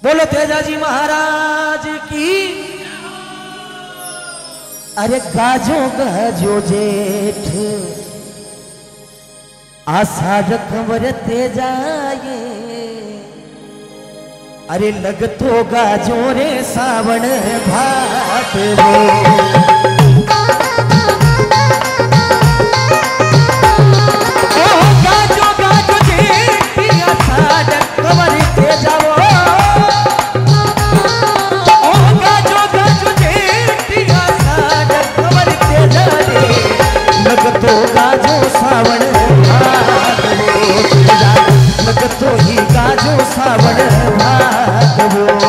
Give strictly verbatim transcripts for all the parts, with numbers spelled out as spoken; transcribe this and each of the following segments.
बोलो तेजाजी महाराज की। अरे गाजो गाजो जेठ आषाढ़ खबर तेजाए, अरे लगतो गाजो रे सावण भादरो। लगतो गाजो सावण भादरो, लगतो ही गाजो सावण भादरो।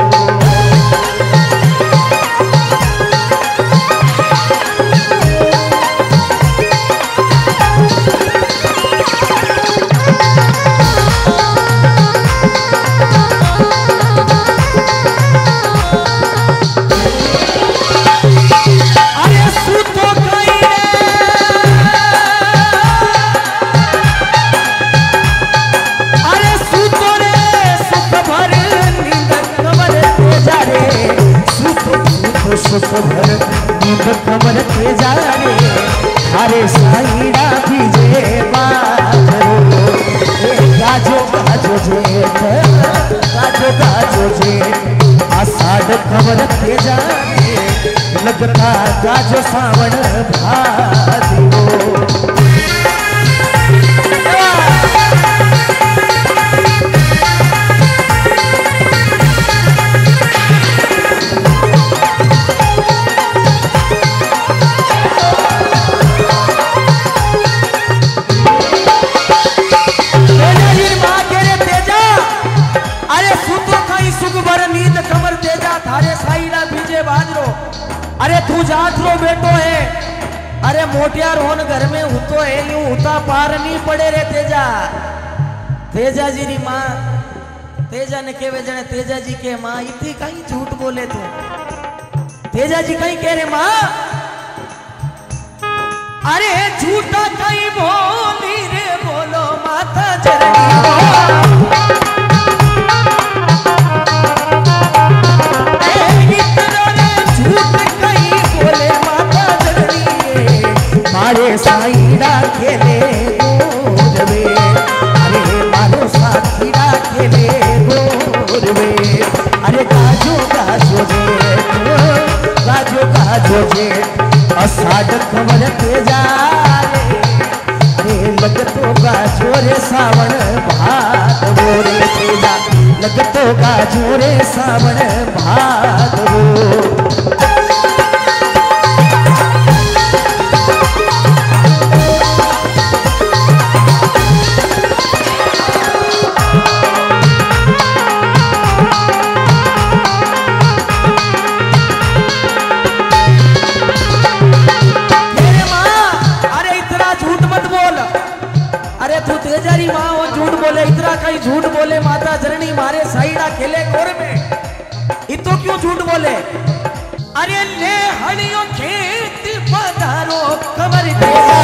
खबर तेजा रे थारे साईड़ा भीजे बाजरो। गाजो गाजो जेठ गाजो गाजो जेठ आषाढ़ खबर तेजा रे लगता गाजो सावण भादरो। अरे तू जात रो बेटो है, अरे मोटियार होन घर में उतो है यूं उता पार नहीं पड़े रे तेजा। तेजा जी री माँ तेजा ने केवे जने तेजा जी के माँ इतनी कहीं झूठ बोले थे। तेजा जी कहीं कह रहे माँ, अरे झूठा कहीं बोली रे बोलो माता जननी। मारे साईड़ा खेले गोरवे, अरे मारो साथीड़ा खेले गोरवे। अरे गाजो गाजो जेठ गाजो गाजो जेठ आषाढ़ खबर तेजा रे, अरे लगतो गाजो रे सावण भादरो रे तेजा, लगतो गाजो रे सावण भादरो। तेजारी माँ वो झूठ बोले, इतना कहीं झूठ बोले माता जननी मारे साईड़ा खेले गोर में। इतो क्यों झूठ बोले? अरे ले हड़ियों खेत पधारो खबर तेजा,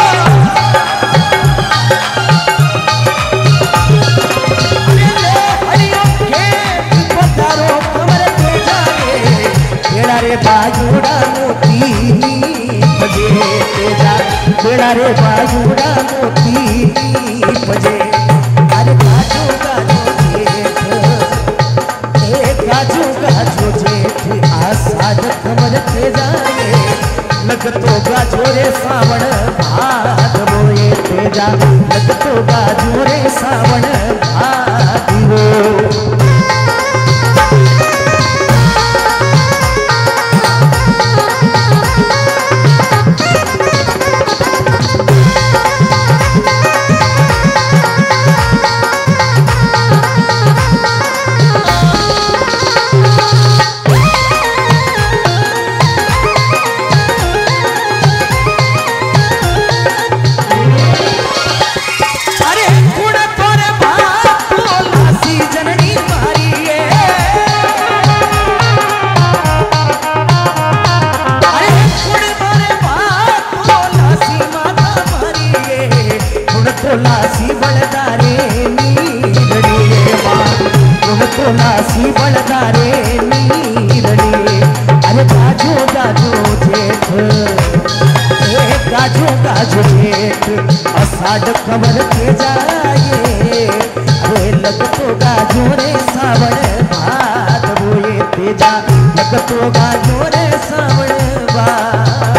अरे ले हड़ियों खेत पधारो खबर तेजा रे, बेड़ा रे बाजूड़ा मोती बजे तेजा, बेड़ा रे बाजूड़ा मोती बजे। अरे गाजो गाजो जेठ ए गाजो गाजो जेठ आषाढ़ खबर तेजा रे, लगतो गाजो रे सावण भादरो ये तेजा, लगतो गाजो रे सावण भादरो। अरे गुण तोरे बापू सी बलदारे नीरणी अरे गाजो गाजो जेठ ए गाजो गाजो जेठ अषाढ़ खबर के जाए अरे लगतो गाजो रे सावण भादवो ये तेजा लगतो गाजो रे सावण भादवो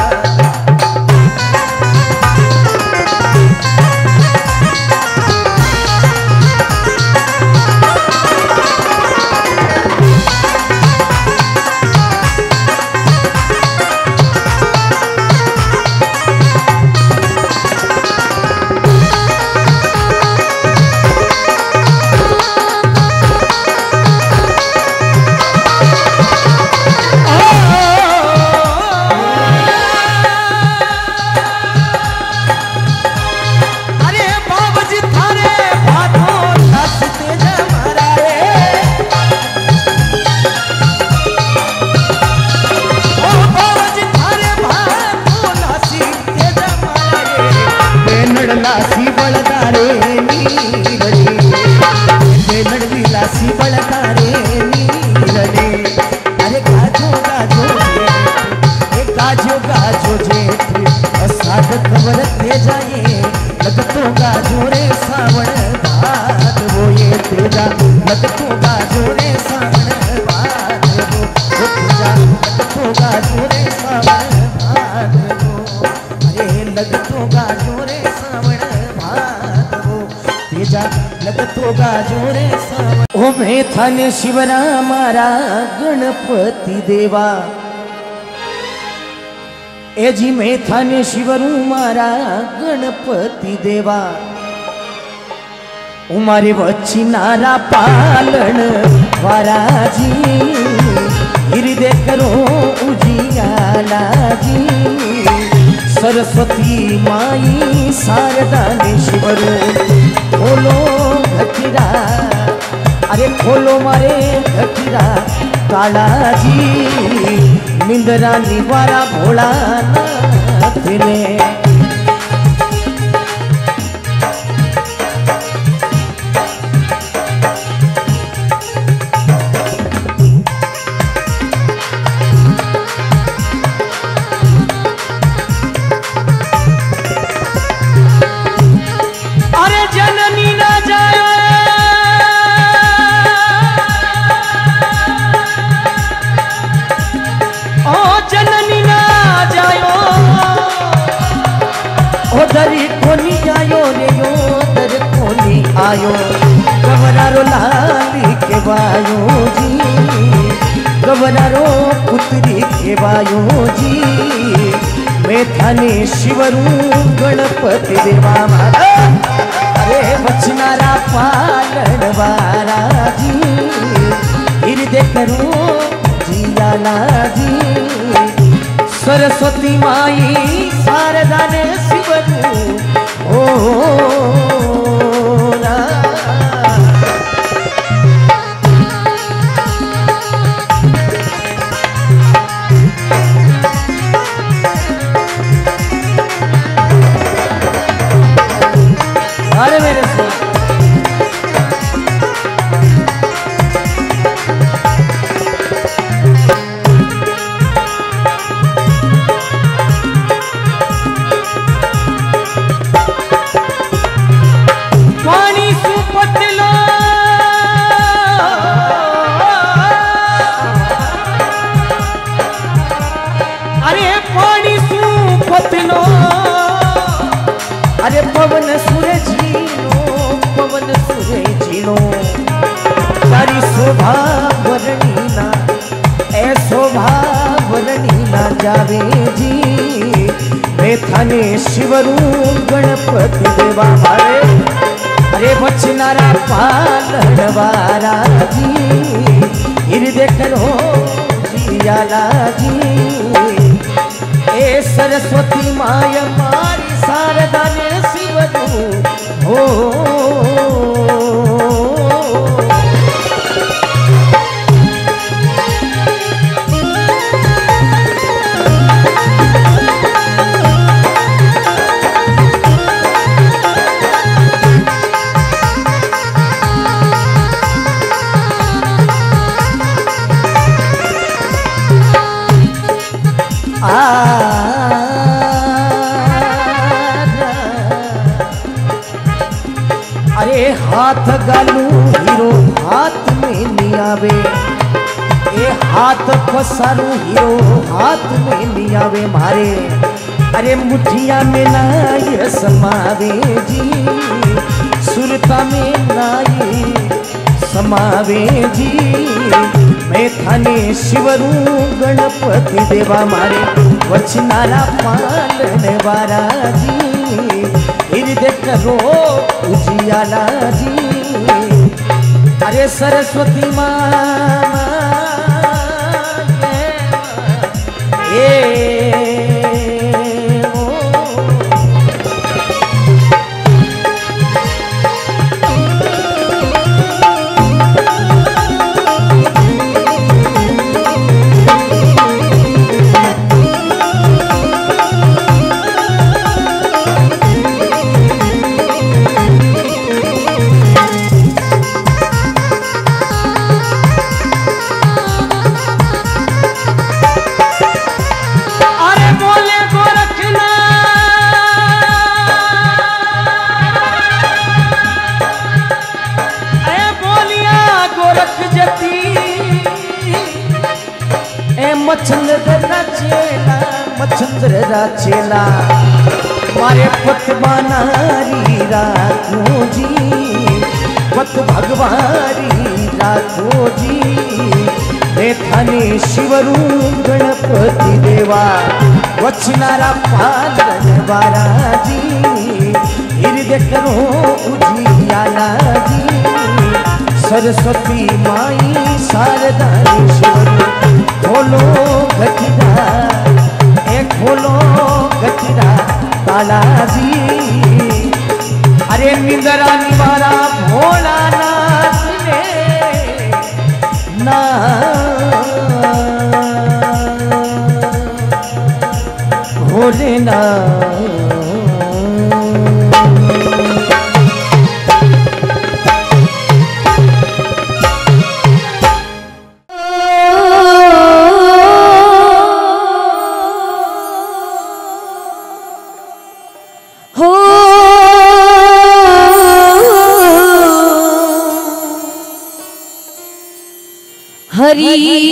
लासी बलदारे नीरणे लड़वी लासी बलदारे नीरणे अरे गाजो गाजो जेठ गाजो गाजो जेठ अषाढ़ खबर ते जाए लगतो गाजो रे सावण भादवो ये तेजा लगतो गाजो रे सावण भादवो वो तेजा लगतो गाजो रे सावण भादवो अरे लगतो गाजो रे लगतो गाजो रे सावण ओ मेथाने शिवरा मारा गणपति देवा ए जी मेथाने शिवरू मारा गणपति देवा उमारे वच्ची नारा पालन वाराजी हृदय करो उजियाला जी सरस्वती माई शारदा ने शिवरू खोलो घटीरा अरे खोलो मारे घटीरा कालाजी निंदरा निवारा भोला नाथ ने दरी कोनी आयो रे यो दर कोनी आयो गवरारो लाली के बायो जी गवरारो पुत्री के बायो जी मेथाने शिवरू गणपति देवा मारा अरे बचनारा पालन वारा जी हृदय करो जियाला जी सरस्वती माई शारदा ने शिवरू ओ ना अरे मेरे से अरे पवन सुरे जीनो पवन सुरे जीनो तारी शोभा वर्णीना ए शोभा वर्णीना जावे जी मेथाने शिवरू गणपति देवा मारे अरे बचनारा पालन वारा जी हृदय करो जियाला जी ए सरस्वती माया मारी शारदा ने शिवरू हो अरे हाथ गालू हीरो हाथ में नहीं आवे, ए हाथ पसारू हीरो हाथ में नहीं आवे मारे। अरे मुठिया में ना ये समावे जी, सुरता में ना ये समावे जी। मैं थाने शिवरू गणपति देवा मारे, वचनारा पालन वारा जी। हृदय करो उजियाला जी। अरे सरस्वती माँ ए मच्छंद्र चेला मच्छंद्र चेला मारे पत बनारी राखो जी, पत भगवारी राखो जी। मैं थाने शिवरू गणपति देवा, वचनारा पालन वारा जी। हृदय करो उजियाला जी। सरस्वती माई शारदा शिवरू खोलो गठिरा, ए खोलो गठिरा ताला जी। अरे निंदरा निवारा भोलानाथ ने ना भोलेनाथ। हरी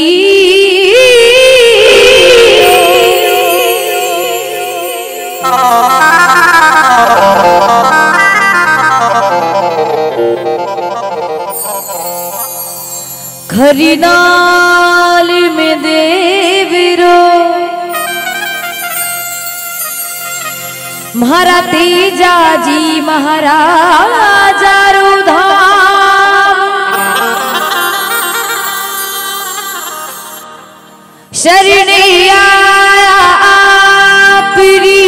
खरी नाल में देवरो महारा तेजा जी महाराजा रुधा शरणे आया आपरी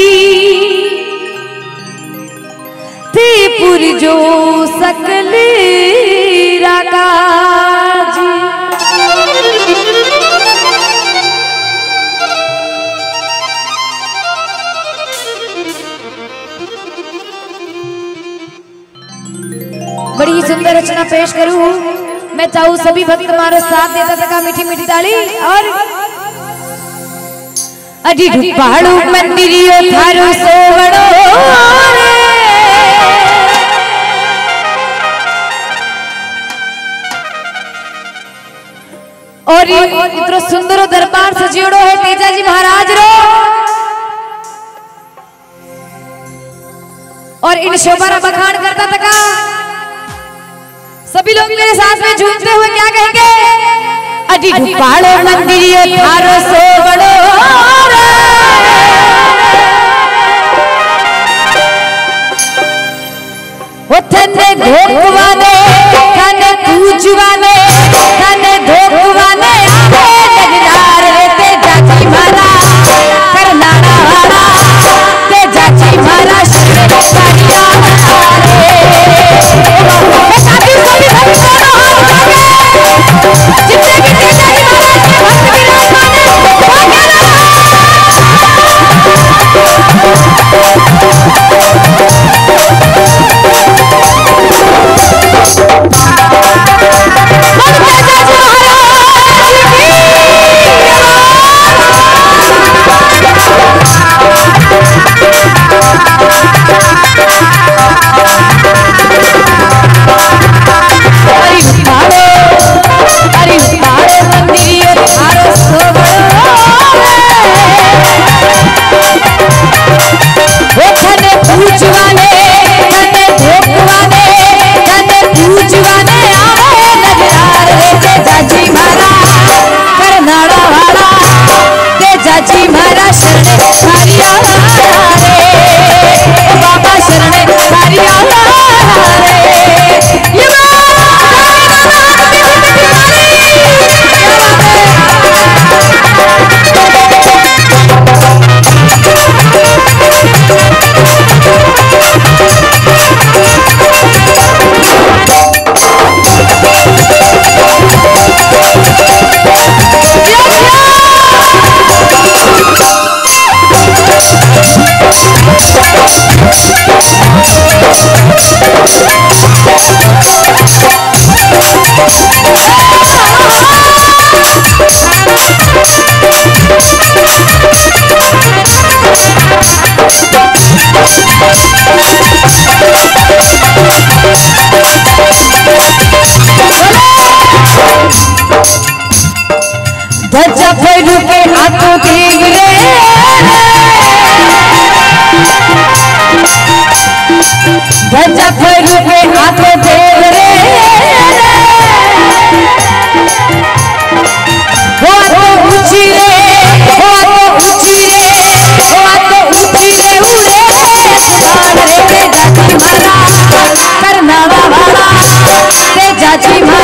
थे पुरजो सकल राकाजी। बड़ी सुंदर रचना पेश करूं मैं, चाहूं सभी भक्त मारो साथ देता तका मीठी मीठी ताली। और अजी ढुपाड़ू मंदिरियो थारो सोवड़ो रे, और इतरो सुंदर दरबार सजियोड़ो है तेजा जी महाराज रो। और इन शोभा बखान करता तका सभी लोग मेरे साथ में झूमते हुए क्या कहेंगे? अजी ढुपाड़ो मंदिरियो थारो सोवड़ो रे, थने धोखवाने थने पूजवाने थने धोखवाने आवे जगदार रे तेजा जी महाराज करनाड़ा वाला तेजा जी महाराज करिया रे। साथी सभी भक्तों जितने भी तेजा जी महाराज के भक्त विराजमान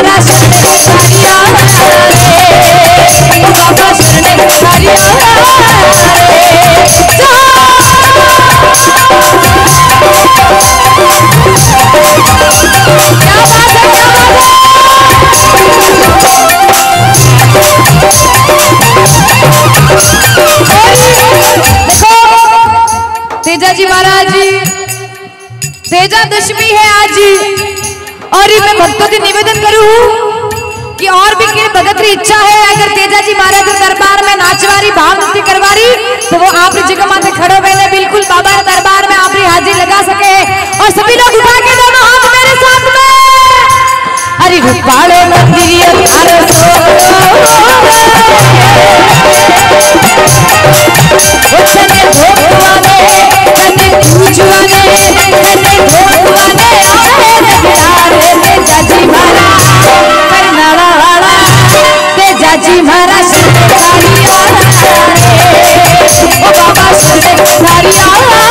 मारा शरण हरिया रे ओ बाबा शरण हरिया तेजा जी महाराज जी तेजा दशमी है आज और मैं भक्तों से निवेदन करूं कि और भी किन भगत की इच्छा है अगर तेजा जी महाराज के दरबार में नाचवारी भाव नृत्य करवारी तो वो आप जगह माथे खड़े हुए बिल्कुल बाबा के दरबार में आप हाजिर लगा सके और सभी लोग उठा के दोनों हाथ मेरे साथ में अरे रूपालो मंदिर थारो तने भोगवाने तने पूजवाने तने भोगवाने आवे तेजा जी मारा करनाड़ा वाला तेजा जी मारा शरणधारिया रे ओ बाबा शरणधारिया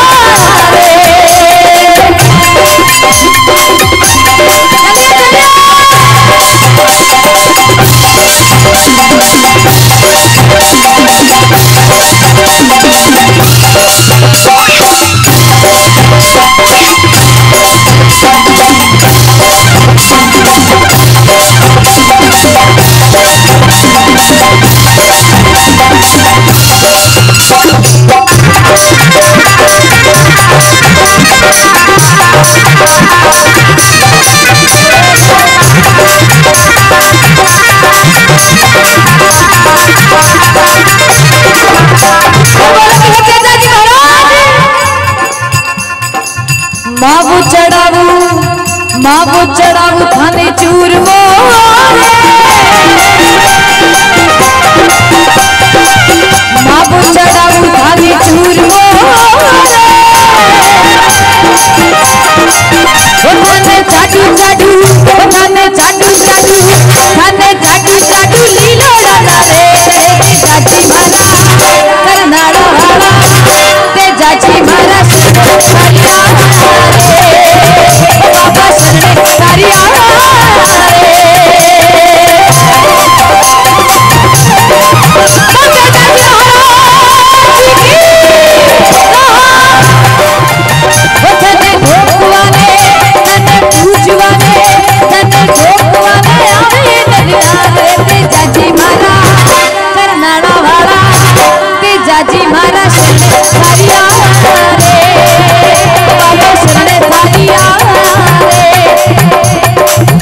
माबू चढ़ाऊ माबू चढ़ाऊ थाने चूरमो माबू चढ़ाऊ थाने चूरमो थाने चाटू चाटू थाने चाटू चाटू थाने चाटू चाटू लीलो डाला रे चाची मारा करनाड़ा वाला तेजा जी मारा हरिया बाबा शरण हरिया जाजी मारा करनाड़ा वाला तेजा जी मारा शरण हरिया रे बाबा शरण हरिया रे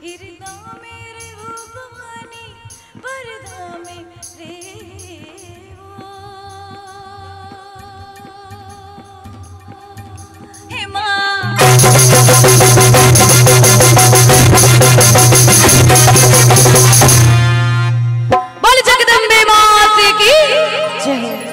इरदा मेरे